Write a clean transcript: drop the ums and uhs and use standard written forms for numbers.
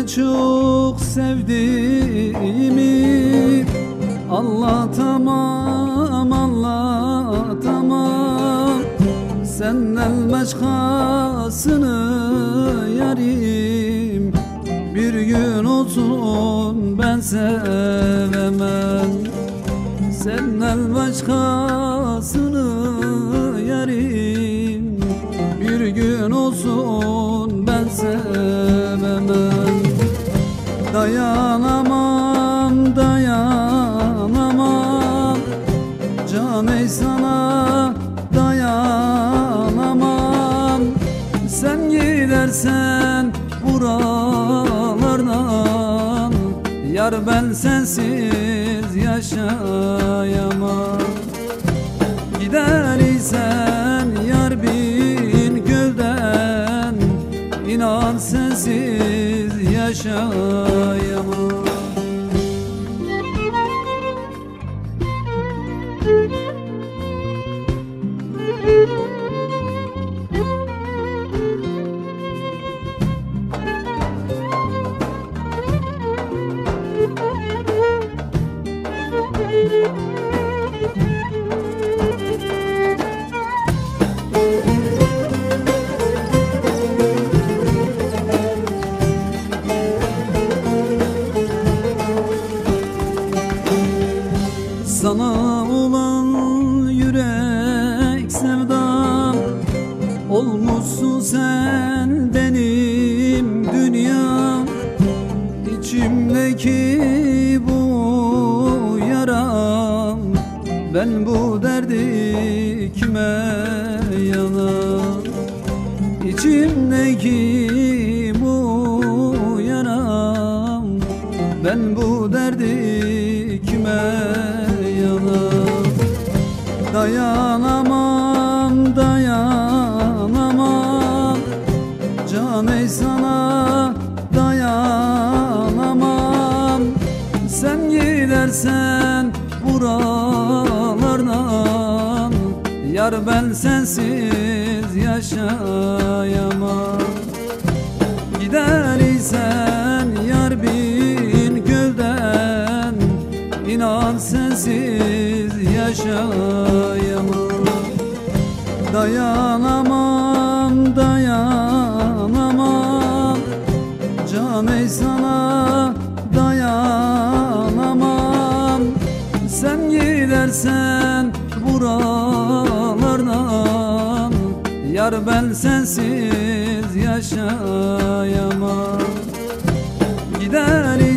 çok sevdiğimi anlatamam, anlatamam. Senden başkasını yarim bir gün olsun ben sevemem. Senden başkasını yarim bir gün olsun ben sevemem. Dayanamam, dayanamam can ey sana dayanamam. Sen gidersen buralardan yar ben sensiz yaşayamam. Gider isen yar bin gölden inan sensiz yaşayamam. Sana olan yürek sevdam olmuşsun sen benim dünyam. İçimdeki bu yaram ben bu derdi kime yanam. İçimdeki bu yaram ben bu derdi kime yanam. Dayanamam, dayanamam can ey sana dayanamam. Sen gidersen buralardan yar ben sensiz yaşayamam. Gider isen yar bin gölden inan sensiz yaşayamam. Dayanamam, dayanamam can ey sana dayanamam. Sen gidersen buralardan yar ben sensiz yaşayamam. Gider